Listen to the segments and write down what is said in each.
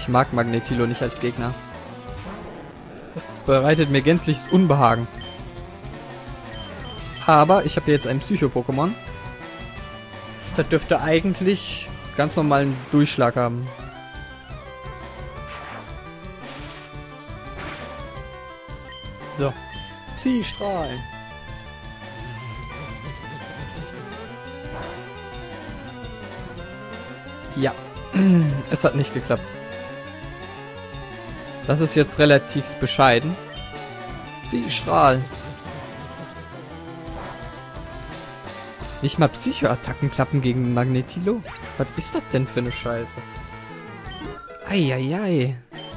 mag Magnetilo nicht als Gegner. Das bereitet mir gänzliches Unbehagen. Aber ich habe jetzt ein Psycho-Pokémon. Das dürfte eigentlich ganz normalen Durchschlag haben. So. Psy-Strahlen. Ja. Es hat nicht geklappt. Das ist jetzt relativ bescheiden. Psy-Strahlen. Nicht mal Psycho-Attacken klappen gegen Magnetilo? Was ist das denn für eine Scheiße? Eieiei.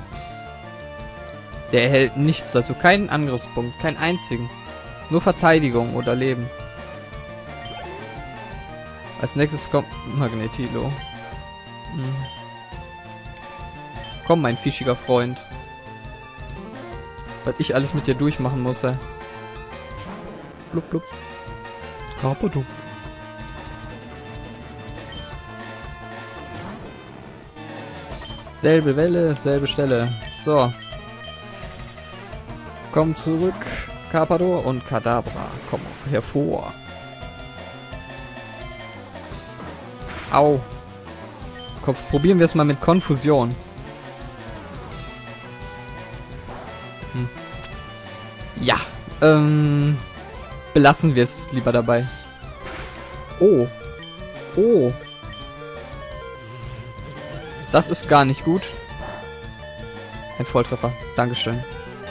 Der erhält nichts dazu. Keinen Angriffspunkt. Keinen einzigen. Nur Verteidigung oder Leben. Als nächstes kommt Magnetilo. Komm, mein fischiger Freund. Was ich alles mit dir durchmachen muss, ey. Blub, blub. Carpador. Selbe Welle, selbe Stelle. So. Komm zurück, Carpador und Kadabra. Komm hervor. Au. Kopf, probieren wir es mal mit Konfusion. Ja. Belassen wir es lieber dabei. Oh. Oh. Das ist gar nicht gut. Ein Volltreffer. Dankeschön.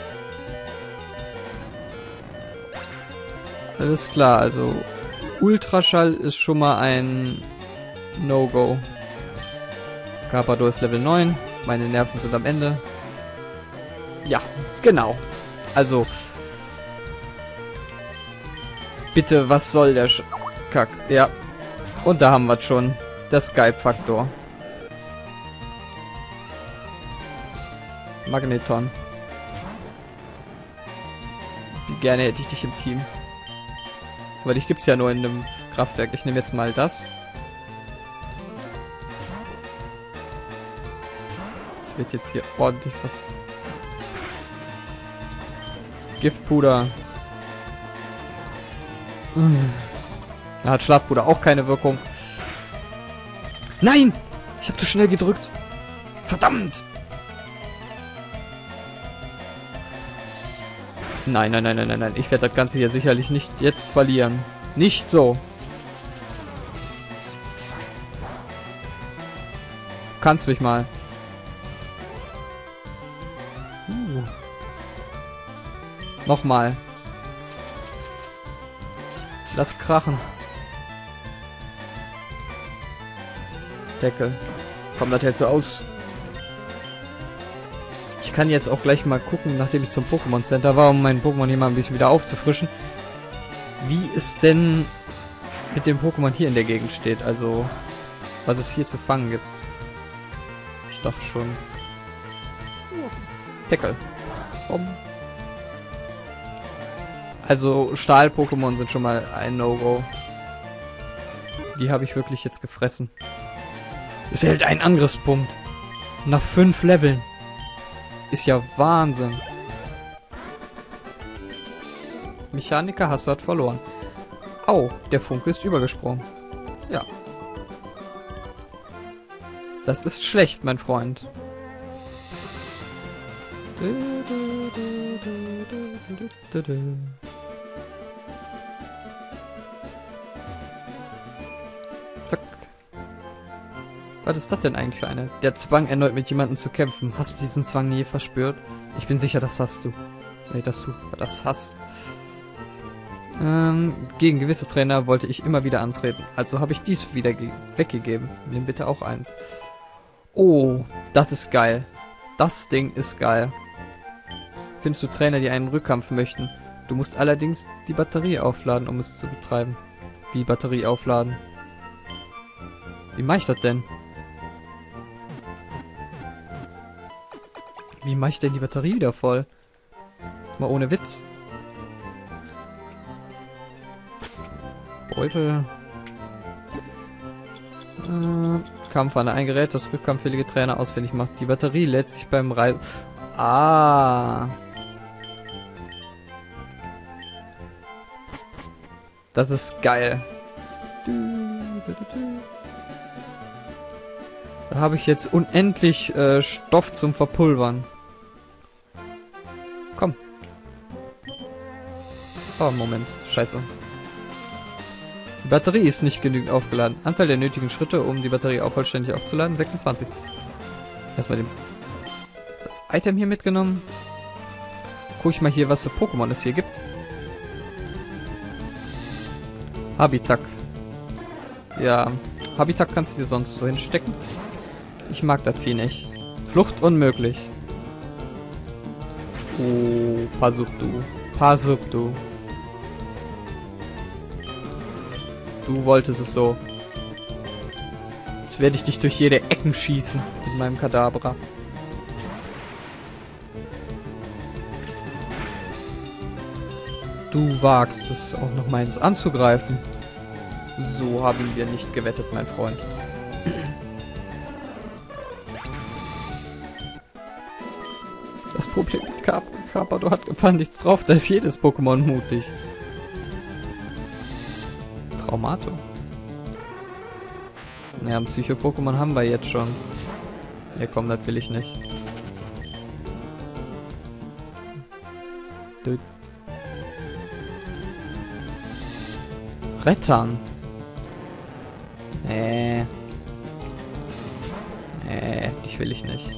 Alles klar, also Ultraschall ist schon mal ein No-Go. Carpador ist Level 9. Meine Nerven sind am Ende. Ja, genau. Also bitte, was soll der Kack? Ja. Und da haben wir es schon. Der Skype-Faktor. Magneton. Wie gerne hätte ich dich im Team. Aber dich gibt's ja nur in einem Kraftwerk. Ich nehme jetzt mal das. Ich werde jetzt hier ordentlich was... Giftpuder. Da hat Schlafpuder auch keine Wirkung. Nein! Ich habe zu schnell gedrückt. Verdammt! Nein, nein, nein, nein, nein, nein. Ich werde das Ganze hier sicherlich nicht jetzt verlieren. Nicht so. Du kannst mich mal. Nochmal. Lass krachen. Deckel. Komm, das hältst du aus. Ich kann jetzt auch gleich mal gucken, nachdem ich zum Pokémon Center war, um meinen Pokémon hier mal ein bisschen wieder aufzufrischen, wie es denn mit dem Pokémon hier in der Gegend steht. Also, was es hier zu fangen gibt. Ich dachte schon. Deckel. Also, Stahl-Pokémon sind schon mal ein No-Go. Die habe ich wirklich jetzt gefressen. Es erhält einen Angriffspunkt. Nach 5 Leveln. Ist ja Wahnsinn. Mechaniker hast du verloren. Au, der Funke ist übergesprungen. Ja. Das ist schlecht, mein Freund. Zack. Was ist das denn eigentlich für eine? Der Zwang, erneut mit jemandem zu kämpfen. Hast du diesen Zwang nie verspürt? Ich bin sicher, das hast du. Nee, dass du das hast. Gegen gewisse Trainer wollte ich immer wieder antreten. Also habe ich dies wieder weggegeben. Nimm bitte auch eins. Oh, das ist geil. Das Ding ist geil. Findest du Trainer, die einen Rückkampf möchten? Du musst allerdings die Batterie aufladen, um es zu betreiben. Wie Batterie aufladen? Wie mache ich das denn? Wie mache ich denn die Batterie wieder voll? Jetzt mal ohne Witz. Beutel. Kampfwandel. Ein Gerät, das rückkampffähige Trainer ausfindig macht. Die Batterie lädt sich beim Reisen... Ah. Das ist geil. Da habe ich jetzt unendlich Stoff zum Verpulvern. Komm. Oh, Moment. Scheiße. Die Batterie ist nicht genügend aufgeladen. Anzahl der nötigen Schritte, um die Batterie auch vollständig aufzuladen, 26. Erstmal das Item hier mitgenommen. Guck ich mal hier, was für Pokémon es hier gibt. Habitak. Ja, Habitak kannst du dir sonst so hinstecken. Ich mag das Vieh nicht. Flucht unmöglich. Oh, Pasubdu. Pasubdu. Du wolltest es so. Jetzt werde ich dich durch jede Ecken schießen mit meinem Kadabra. Du wagst es auch noch meins anzugreifen. So haben wir nicht gewettet, mein Freund. Das Problem ist, Carpador hat gefahren nichts drauf, da ist jedes Pokémon mutig. Traumato. Naja, ein Psycho-Pokémon haben wir jetzt schon. Ja komm, das will ich nicht. Rettern. Nee. Nee, dich will ich nicht.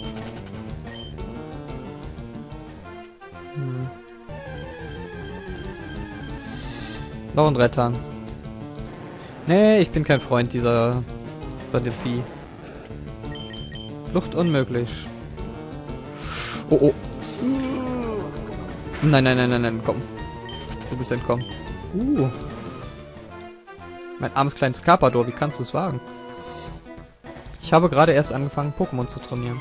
Noch ein Rettern. Nee, ich bin kein Freund von dem Vieh. Flucht unmöglich. Oh, oh. Nein, nein, nein, nein, nein, komm. Du bist entkommen. Mein armes kleines Carpador, wie kannst du es wagen? Ich habe gerade erst angefangen, Pokémon zu trainieren.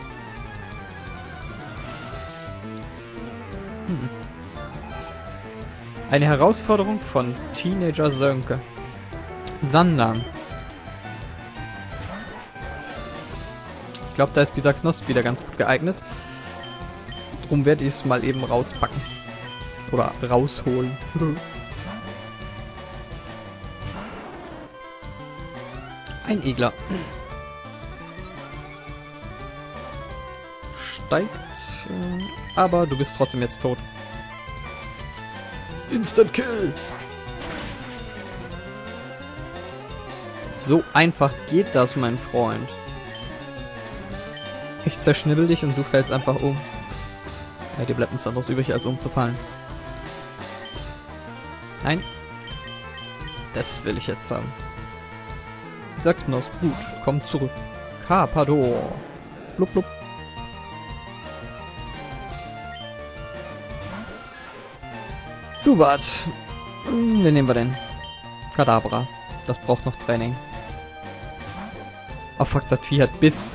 Eine Herausforderung von Teenager Sönke. Sandan. Ich glaube, da ist Bisaknost wieder ganz gut geeignet. Drum werde ich es mal eben rauspacken. Oder rausholen. Ein Igler. Steigt. Aber du bist trotzdem jetzt tot. Instant Kill! So einfach geht das, mein Freund. Ich zerschnibbel dich und du fällst einfach um. Ja, dir bleibt nichts anderes übrig, als umzufallen. Nein. Das will ich jetzt haben. Bisaknost, gut, komm zurück. Carpador. Blub, blub. Zubat. Wen nehmen wir denn? Kadabra. Das braucht noch Training. Oh fuck, das Vieh hat Biss.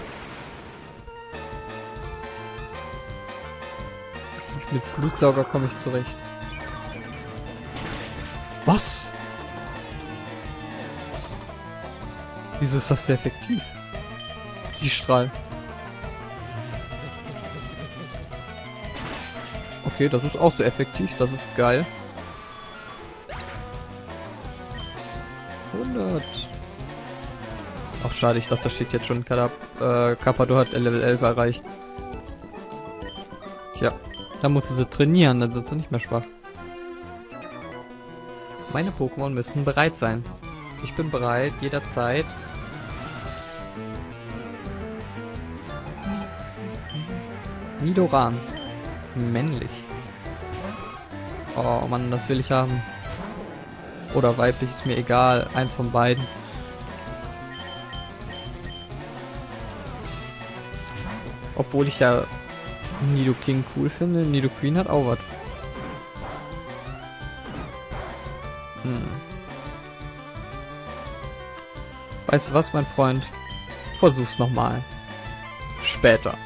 Mit Blutsauger komme ich zurecht. Was? Wieso ist das sehr effektiv? Ziehstrahl. Okay, das ist auch so effektiv. Das ist geil. 100. Ach, schade. Ich dachte, da steht jetzt schon Carpador hat Level 11 erreicht. Tja, da musste sie trainieren. Dann sind sie nicht mehr schwach. Meine Pokémon müssen bereit sein. Ich bin bereit, jederzeit. Nidoran. Männlich. Oh Mann, das will ich haben. Oder weiblich, ist mir egal. Eins von beiden. Obwohl ich ja Nidoking cool finde. Nidoqueen hat auch was. Weißt du was, mein Freund? Versuch's nochmal. Später.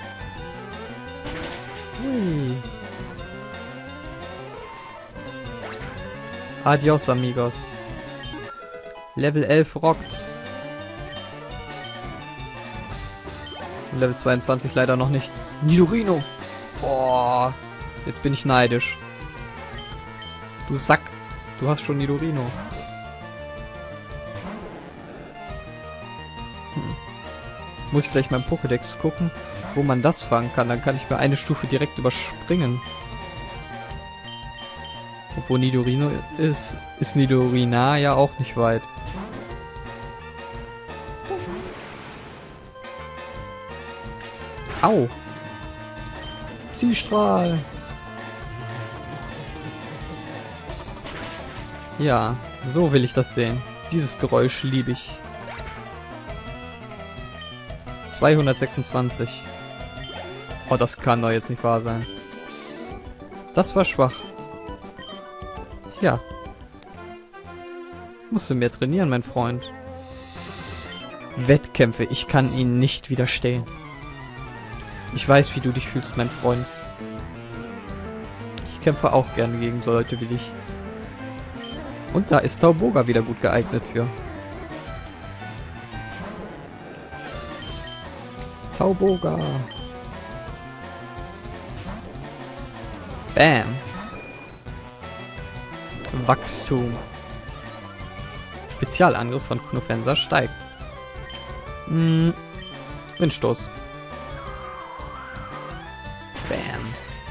Hui. Adios, amigos. Level 11 rockt. Level 22 leider noch nicht. Nidorino! Oh, jetzt bin ich neidisch. Du Sack! Du hast schon Nidorino. Muss ich gleich meinen Pokédex gucken, wo man das fangen kann. Dann kann ich mir eine Stufe direkt überspringen. Obwohl Nidorino ist Nidorina ja auch nicht weit. Au! Ziehstrahl! Ja, so will ich das sehen. Dieses Geräusch liebe ich. 226. Oh, das kann doch jetzt nicht wahr sein. Das war schwach. Ja. Musst du mehr trainieren, mein Freund. Wettkämpfe, ich kann ihnen nicht widerstehen. Ich weiß, wie du dich fühlst, mein Freund. Ich kämpfe auch gerne gegen so Leute wie dich. Und da ist Tauboga wieder gut geeignet für. Tauboga. Bam. Wachstum. Spezialangriff von Knofenser steigt. Windstoß. Bam.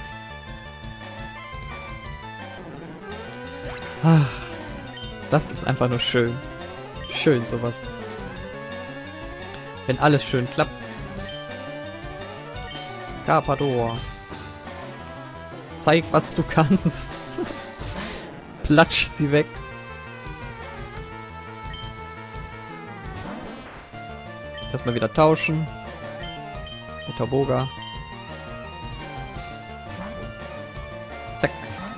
Ach, das ist einfach nur schön. Schön sowas. Wenn alles schön klappt. Carpador. Zeig, was du kannst. Platsch sie weg. Erstmal wieder tauschen. Mit Tauboga. Zack.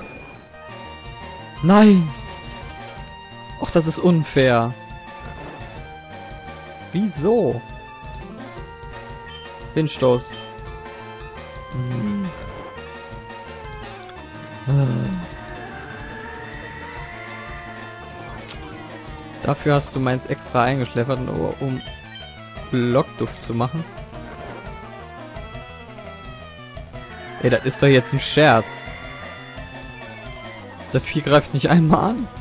Nein! Och, das ist unfair. Wieso? Windstoß. Dafür hast du meins extra eingeschläfert, nur um Blockduft zu machen. Ey, das ist doch jetzt ein Scherz. Das Vieh greift nicht einmal an.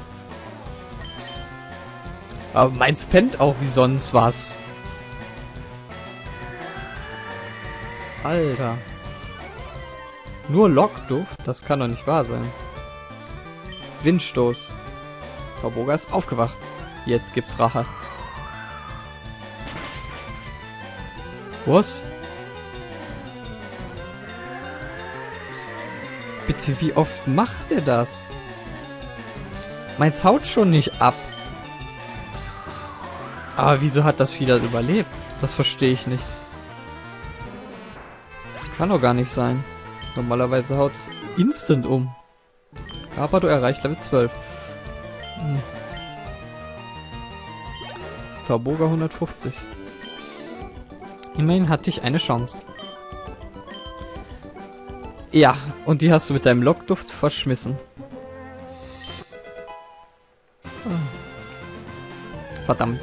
Aber meins pennt auch wie sonst was. Alter. Nur Lockduft? Das kann doch nicht wahr sein. Windstoß. Tauboga ist aufgewacht. Jetzt gibt's Rache. Was? Bitte, wie oft macht er das? Meins haut schon nicht ab. Aber wieso hat das Vieh das überlebt? Das verstehe ich nicht. Kann doch gar nicht sein. Normalerweise haut es instant um. Aber du erreicht Level 12. Tauboga 150. Immerhin hatte ich eine Chance. Ja, und die hast du mit deinem Lockduft verschmissen. Verdammt.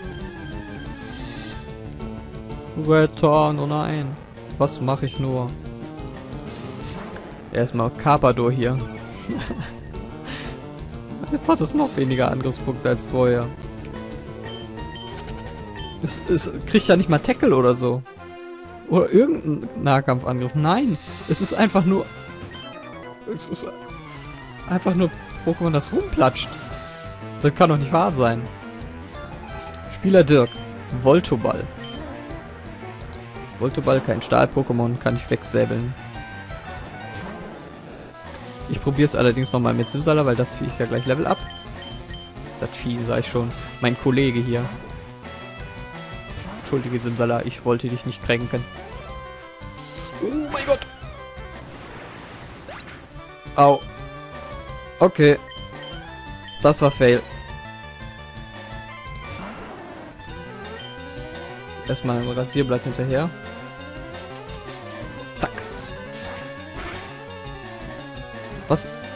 Return, oh nein. Was mache ich nur? Erstmal Carpador hier. Jetzt hat es noch weniger Angriffspunkte als vorher. Es kriegt ja nicht mal Tackle oder so. Oder irgendein Nahkampfangriff. Nein, es ist einfach nur... Es ist einfach nur Pokémon, das rumplatscht. Das kann doch nicht wahr sein. Spieler Dirk. Voltoball. Voltoball, kein Stahl-Pokémon, kann ich wegsäbeln. Ich probiere es allerdings nochmal mit Simsala, weil das Vieh ist ja gleich Level up. Das Vieh, sag ich schon. Mein Kollege hier. Entschuldige Simsala, ich wollte dich nicht kränken. Oh mein Gott. Au. Okay. Das war Fail. Erstmal ein Rasierblatt hinterher. Zack. Was?